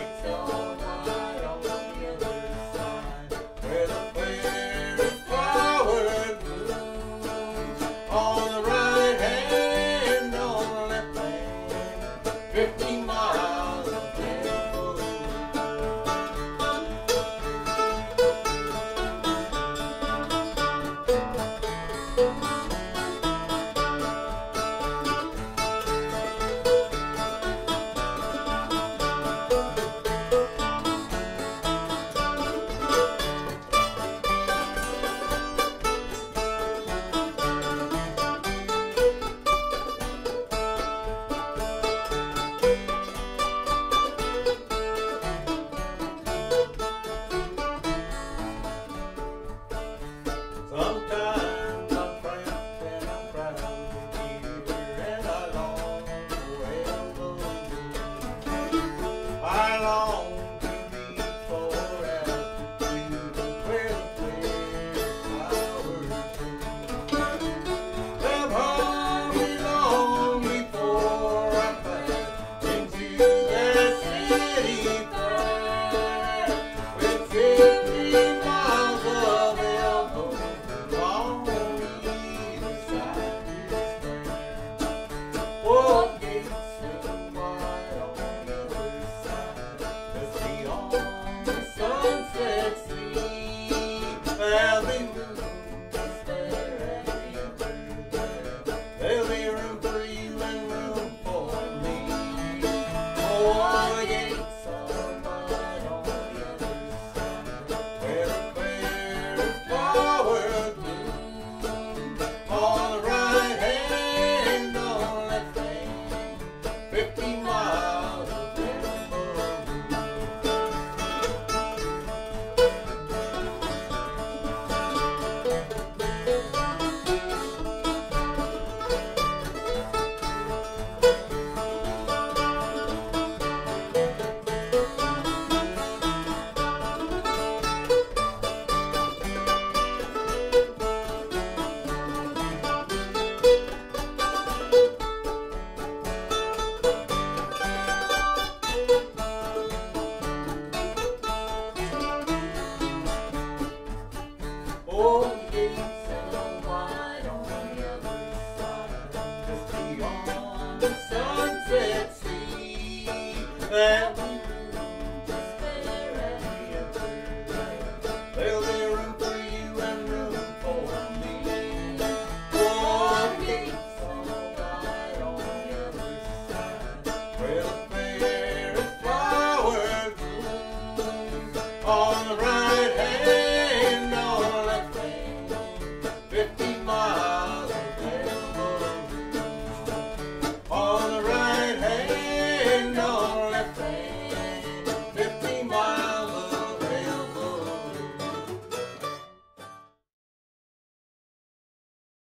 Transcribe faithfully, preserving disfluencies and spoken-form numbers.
Fifty miles of tempo. Sometimes I'm cramped and I'm proud here, and I long for heaven. I long to be forever where the clear flowers bloom. Left home me long before I pass into that city fair with fifty miles of elbow. Four gates and wide on the other side, just beyond the sunset sea. There'll be room to stare at you through there. There'll be room for you and room for me. Four gates are wide on the other side, where the fairest flowers bloom. On the right hand, on the left hand, fifty miles of tempo. Four gates and wide on the other side, just beyond the sunset sea. There'll be